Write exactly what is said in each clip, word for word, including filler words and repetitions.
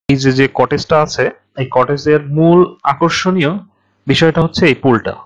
এই যে যে কটেজটা আছে, এই কটেজের মূল আকর্ষণীয় বিষয়টা হচ্ছে এই পুলটা।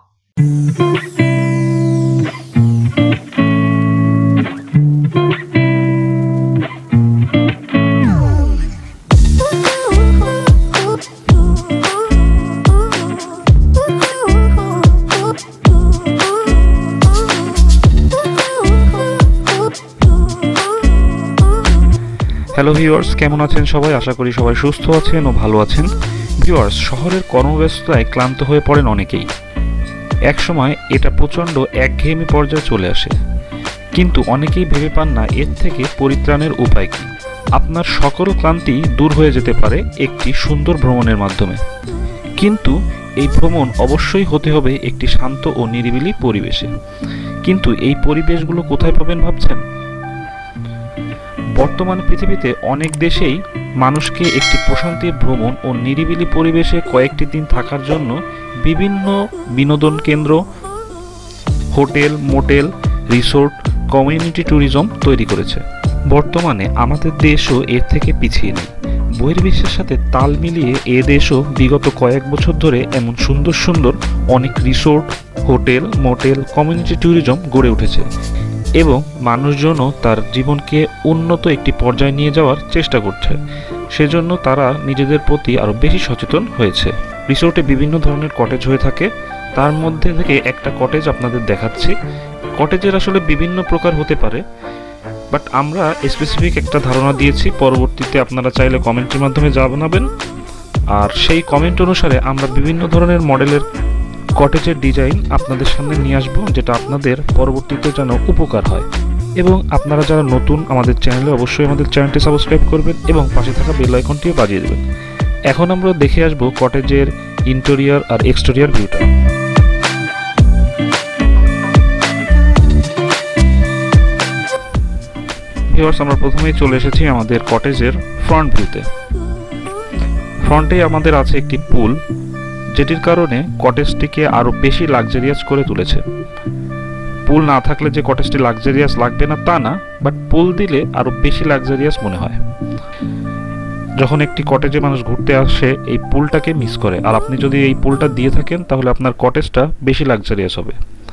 হ্যালো ভিউয়ার্স, কেমন আছেন সবাই? আশা করি সবাই সুস্থ আছেন ও ভালো আছেন। ভিউয়ার্স, শহরের কর্মব্যস্ততায় ক্লান্ত হয়ে পড়েন অনেকেই। একসময় এটা প্রচণ্ড একঘেয়েমি পর্যায়ে চলে আসে, কিন্তু অনেকেই ভেবে পান না এর থেকে পরিত্রাণের উপায় কী। আপনার সকল ক্লান্তি দূর হয়ে যেতে পারে একটি সুন্দর ভ্রমণের মাধ্যমে, কিন্তু এই ভ্রমণ অবশ্যই হতে হবে একটি শান্ত ও নিরিবিলি পরিবেশে। কিন্তু এই পরিবেশগুলো কোথায় পাবেন ভাবছেন? বর্তমান পৃথিবীতে অনেক দেশেই মানুষকে একটি প্রশান্তির ভ্রমণ ও নিরিবিলি পরিবেশে কয়েকটি দিন থাকার জন্য বিভিন্ন বিনোদন কেন্দ্র, hotel, motel, resort, community tourism তৈরি করেছে। বর্তমানে আমাদের দেশও এর থেকে পিছিয়ে নেই। বহির্বিশ্বের সাথে তাল মিলিয়ে এ দেশও বিগত কয়েক বছর ধরে এমন সুন্দর সুন্দর অনেক resort, hotel, motel, community tourism গড়ে উঠেছে এবং মানুষজনও তার জীবনকে উন্নত একটি পর্যায়ে নিয়ে যাওয়ার চেষ্টা করছে। সেজন্য তারা নিজেদের প্রতি আরও বেশি সচেতন হয়েছে। রিসোর্টে বিভিন্ন ধরনের কটেজ হয়ে থাকে, তার মধ্যে থেকে একটা কটেজ আপনাদের দেখাচ্ছি। কটেজের আসলে বিভিন্ন প্রকার হতে পারে, বাট আমরা স্পেসিফিক একটা ধারণা দিয়েছি, পরবর্তীতে আপনারা চাইলে কমেন্টের মাধ্যমে জানাবেন। আর সেই কমেন্ট অনুসারে আমরা বিভিন্ন ধরনের মডেলের কটেজের ডিজাইন আপনাদের সামনে নিয়ে আসবো, যেটা আপনাদের পরবর্তীতে যেন উপকার হয়। এবং আপনারা যারা নতুন আমাদের চ্যানেলে, অবশ্যই আমাদের চ্যানেলটি সাবস্ক্রাইব করবেন এবং পাশে থাকা বেল আইকনটিও বাজিয়ে দেবেন। এখন আমরা দেখে আসবো কটেজের ইন্টেরিয়র আর এক্সটেরিয়র ভিউটা। ভিউয়ার্স, আমরা প্রথমেই চলে এসেছি আমাদের কটেজের ফ্রন্ট ভিউতে। ফ্রন্টে আমাদের আছে একটি পুল, যেটির কারণে কটেজটিকে আরও বেশি লাক্সারিয়াস করে তুলেছে। পুল না থাকলে যে কটেজটি লাক্সারিয়াস লাগবে না তা না, বাট পুল দিলে আরও বেশি লাক্সারিয়াস মনে হয়। যখন একটি কটেজে মানুষ ঘুরতে আসে, এই পুলটাকে মিস করে। আর আপনি যদি এই পুলটা দিয়ে থাকেন, তাহলে আপনার কটেজটা বেশি লাক্সারিয়াস হবে।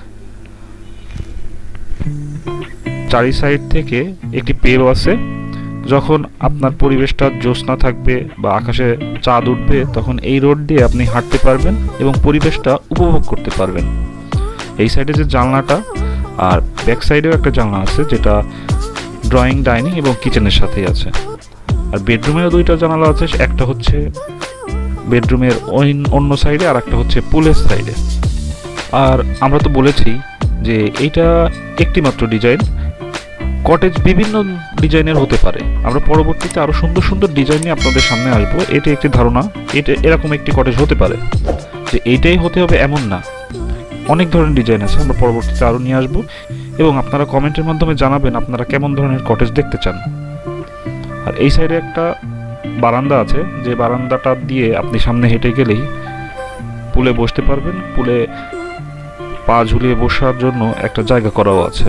চারি সাইড থেকে একটি পেরও আছে। যখন আপনার পরিবেশটা জ্যোৎস্না থাকবে বা আকাশে চাঁদ উঠবে, তখন এই রোড দিয়ে আপনি হাঁটতে পারবেন এবং পরিবেশটা উপভোগ করতে পারবেন। এই সাইডে যে জানলাটা, আর ব্যাক সাইডেও একটা জানলা আছে, যেটা ড্রয়িং, ডাইনিং এবং কিচেনের সাথেই আছে। আর বেডরুমেও দুইটা জানালা আছে, একটা হচ্ছে বেডরুমের অন্য সাইডে আর একটা হচ্ছে পুলের সাইডে। আর আমরা তো বলেছি যে এইটা একটি মাত্র ডিজাইন, কটেজ বিভিন্ন ডিজাইনের হতে পারে। আমরা পরবর্তীতে আরও সুন্দর সুন্দর ডিজাইন নিয়ে আপনাদের সামনে আসবো। এটি একটি ধারণা, এটা এরকম একটি কটেজ হতে পারে, যে এইটাই হতে হবে এমন না। অনেক ধরনের ডিজাইন আছে, আমরা পরবর্তীতে আরও নিয়ে আসবো এবং আপনারা কমেন্টের মাধ্যমে জানাবেন আপনারা কেমন ধরনের কটেজ দেখতে চান। আর এই সাইডে একটা বারান্দা আছে, যে বারান্দাটা দিয়ে আপনি সামনে হেঁটে গেলেই পুলে বসতে পারবেন। পুলে পা ঝুলিয়ে বসার জন্য একটা জায়গা করাও আছে।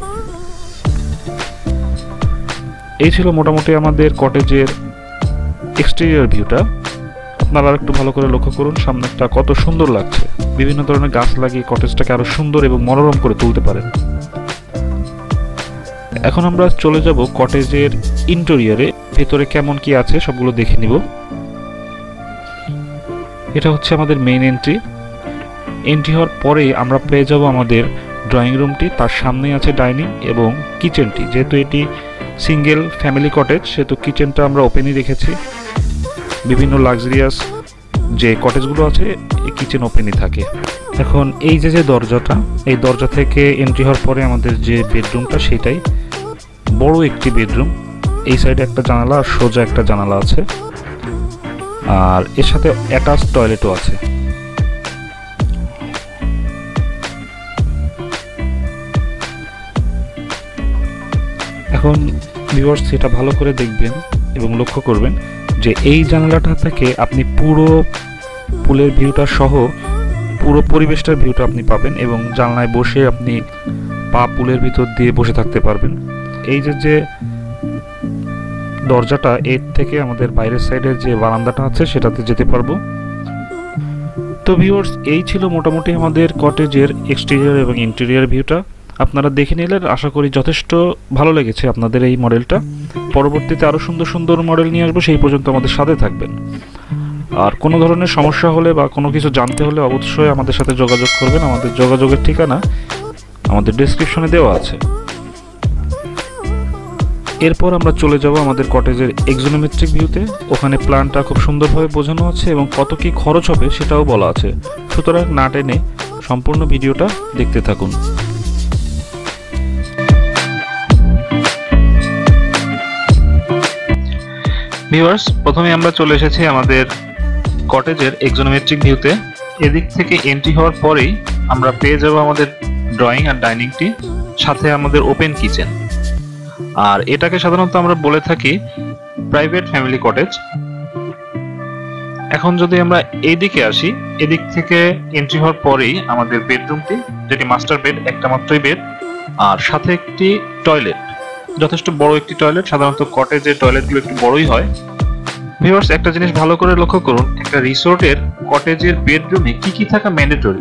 এই ছিল মোটামুটি আমাদের কটেজের এক্সটেরিয়র ভিউটা। আপনারা একটু ভালো করে লক্ষ্য করুন, সামনেটা কত সুন্দর লাগছে। বিভিন্ন ধরনের গাছ লাগিয়ে কটেজটাকে আরো সুন্দর এবং মনোরম করে তুলতে পারেন। এখন আমরা চলে যাব কটেজের ইন্টেরিয়রে, ভেতরে কেমন কি আছে সবগুলো দেখে নিব। এটা হচ্ছে আমাদের মেইন এন্ট্রি। এন্ট্রি হওয়ার পরে আমরা পেয়ে যাব আমাদের ড্রয়িং রুমটি, তার সামনেই আছে ডাইনিং এবং কিচেনটি। যেহেতু এটি সিঙ্গেল ফ্যামিলি কটেজ, সেহেতু কিচেনটা আমরা ওপেনই রেখেছি। বিভিন্ন লাক্সারিয়াস যে কটেজগুলো আছে, এই কিচেন ওপেনই থাকে। এখন এই যে যে দরজাটা, এই দরজা থেকে এন্ট্রি হওয়ার পরে আমাদের যে বেডরুমটা, সেটাই বড় একটি বেডরুম। এই সাইডে একটা জানালা আর সোজা একটা জানালা আছে, আর এর সাথে অ্যাটাচ টয়লেটও আছে। এখন ভিউয়ার্স, সেটা ভালো করে দেখবেন এবং লক্ষ্য করবেন যে এই জানালাটা থেকে আপনি পুরো পুলের ভিউটা সহ পুরো পরিবেশটার ভিউটা আপনি পাবেন এবং জানলায় বসে আপনি পা পুলের ভিতর দিয়ে বসে থাকতে পারবেন। এই যে যে দরজাটা এর থেকে আমাদের বাইরের সাইডের যে বারান্দাটা আছে সেটাতে যেতে পারবো। তো ভিউয়ার্স, এই ছিল মোটামুটি আমাদের কটেজের এক্সটেরিয়র এবং ইন্টেরিয়র ভিউটা। আপনারা দেখে নিলেন, আশা করি যথেষ্ট ভালো লেগেছে আপনাদের এই মডেলটা। পরবর্তীতে আরও সুন্দর সুন্দর মডেল নিয়ে আসবো, সেই পর্যন্ত আমাদের সাথে থাকবেন। আর কোনো ধরনের সমস্যা হলে বা কোনো কিছু জানতে হলে অবশ্যই আমাদের সাথে যোগাযোগ করবেন। আমাদের যোগাযোগের ঠিকানা আমাদের ডেসক্রিপশনে দেওয়া আছে। এরপর আমরা চলে যাব আমাদের কটেজের এক্সোনোমেট্রিক ভিউতে। ওখানে প্ল্যানটা খুব সুন্দরভাবে বোঝানো আছে এবং কত কি খরচ হবে সেটাও বলা আছে। সুতরাং না টেনে সম্পূর্ণ ভিডিওটা দেখতে থাকুন। ভিউয়ার্স, প্রথমে আমরা চলে এসেছি আমাদের কটেজের এক্সোনোমেট্রিক ভিউতে। এদিক থেকে এন্ট্রি হওয়ার পরেই আমরা পেয়ে যাব আমাদের ড্রয়িং আর ডাইনিংটি, সাথে আমাদের ওপেন কিচেন। আর এটাকে সাধারণত আমরা বলে থাকি প্রাইভেট ফ্যামিলি কটেজ। এখন যদি আমরা এইদিকে আসি, এদিক থেকে এন্ট্রি হওয়ার পরেই আমাদের বেডরুমটি, যেটি মাস্টার বেড, একটা মাত্রই বেড, আর সাথে একটি টয়লেট, যথেষ্ট বড় একটি টয়লেট। সাধারণত কটেজের টয়লেটগুলো একটু বড়ই হয়। ভিউয়ার্স, একটা জিনিস ভালো করে লক্ষ্য করুন, একটা রিসোর্টের কটেজের বেডরুমে কি কি থাকা ম্যান্ডেটরি।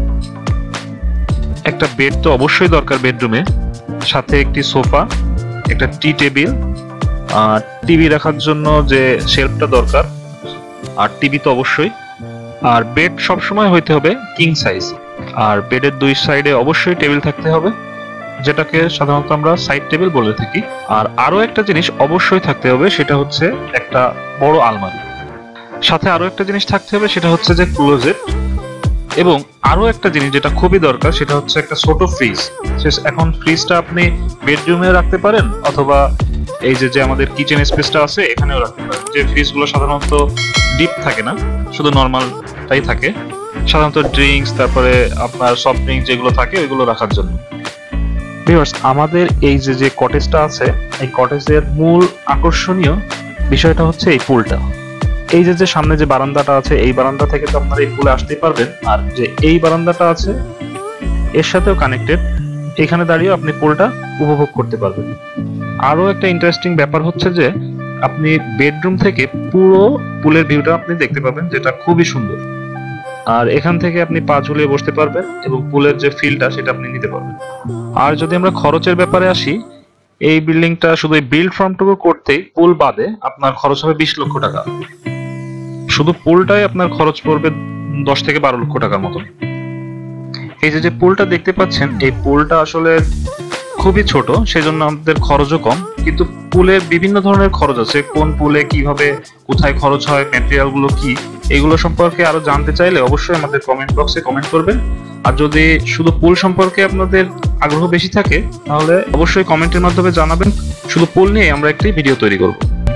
একটা বেড তো অবশ্যই দরকার বেডরুমে, সাথে একটি সোফা, একটা টি টেবিল, আর টিভি রাখার জন্য যে শেলফটা দরকার, আর টিভি তো অবশ্যই। আর বেড সবসময় হইতে হবে কিং সাইজ। আর বেডের দুই সাইডে অবশ্যই টেবিল থাকতে হবে, যেটাকে সাধারণত আমরা সাইড টেবিল বলে থাকি। আর আরো একটা জিনিস অবশ্যই থাকতে হবে, সেটা হচ্ছে একটা বড় আলমারি। সাথে আরো একটা জিনিস থাকতে হবে, সেটা হচ্ছে যে ক্লোজেট। এবং আরো একটা জিনিস যেটা খুবই দরকার, সেটা হচ্ছে একটা ছোট ফ্রিজ। এখন ফ্রিজটা আপনি বেডরুমে রাখতে পারেন, অথবা এই যে যে আমাদের কিচেন স্পেসটা আছে এখানেও রাখতে পারেন। যে ফ্রিজগুলো সাধারণত ডিপ থাকে না, শুধু নর্মালটাই থাকে, সাধারণত ড্রিঙ্কস, তারপরে আপনার সফট ড্রিঙ্কস যেগুলো থাকে ওইগুলো রাখার জন্য। ভিউয়ার্স, আমাদের এই যে যে কটেজটা আছে, এই কটেজের মূল আকর্ষণীয় বিষয়টা হচ্ছে এই পুলটা। এই যে যে সামনে যে বারান্দাটা আছে, এই বারান্দা থেকে তো আপনারা এই পুলে আসতেই পারবেন। আর যে এই বারান্দাটা আছে এর সাথেও কানেক্টেড, এখানে দাঁড়িয়েও আপনি পুলটা উপভোগ করতে পারবেন। আরো একটা ইন্টারেস্টিং ব্যাপার হচ্ছে যে আপনি বেডরুম থেকে পুরো পুলের ভিউটা আপনি দেখতে পাবেন, যেটা খুবই সুন্দর। আর এখান থেকে আপনি পা ঝুলিয়ে বসতে পারবেন এবং পুলের যে ফিলটা সেটা আপনি নিতে পারবেন। আর যদি আমরা খরচের ব্যাপারে আসি, এই বিল্ডিংটা শুধু এই বিল্ড ফর্মটুকু করতেই পুল বাদে আপনার খরচ হবে বিশ লক্ষ টাকা। শুধু পুলটাই আপনার খরচ পড়বে দশ থেকে বারো লক্ষ টাকার মতো। এই যে যে পুলটা দেখতে পাচ্ছেন, এই পুলটা আসলে খুবই ছোট, সেজন্য আমাদের খরচও কম। কিন্তু পুলের বিভিন্ন ধরনের খরচ আছে, কোন পুলে কিভাবে কোথায় খরচ হয়, ম্যাটেরিয়াল গুলো কি, এগুলো সম্পর্কে আরো জানতে চাইলে অবশ্যই আমাদের কমেন্ট বক্সে কমেন্ট করবেন। আর যদি শুধু পুল সম্পর্কে আপনাদের আগ্রহ বেশি থাকে, তাহলে অবশ্যই কমেন্টের মাধ্যমে জানাবেন। শুধু পুল নিয়ে আমরা একটি ভিডিও তৈরি করব।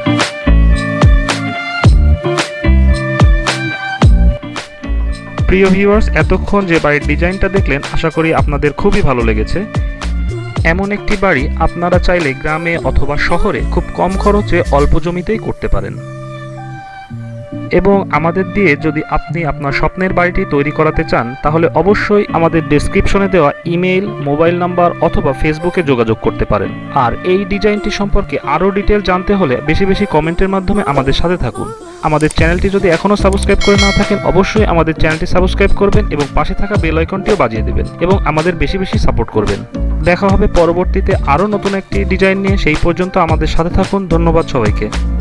প্রিয় ভিউয়ার্স, এতক্ষণ যে বাড়ির ডিজাইনটা দেখলেন, আশা করি আপনাদের খুবই ভালো লেগেছে। এমন একটি বাড়ি আপনারা চাইলে গ্রামে অথবা শহরে খুব কম খরচে অল্প জমিতেই করতে পারেন। এবং আমাদের দিয়ে যদি আপনি আপনার স্বপ্নের বাড়িটি তৈরি করাতে চান, তাহলে অবশ্যই আমাদের ডেসক্রিপশনে দেওয়া ইমেইল, মোবাইল নাম্বার অথবা ফেসবুকে যোগাযোগ করতে পারেন। আর এই ডিজাইনটি সম্পর্কে আরও ডিটেল জানতে হলে বেশি বেশি কমেন্টের মাধ্যমে আমাদের সাথে থাকুন। আমাদের চ্যানেলটি যদি এখনও সাবস্ক্রাইব করে না থাকেন, অবশ্যই আমাদের চ্যানেলটি সাবস্ক্রাইব করবেন এবং পাশে থাকা বেল আইকনটিও বাজিয়ে দেবেন এবং আমাদের বেশি বেশি সাপোর্ট করবেন। দেখা হবে পরবর্তীতে আরও নতুন একটি ডিজাইন নিয়ে। সেই পর্যন্ত আমাদের সাথে থাকুন। ধন্যবাদ সবাইকে।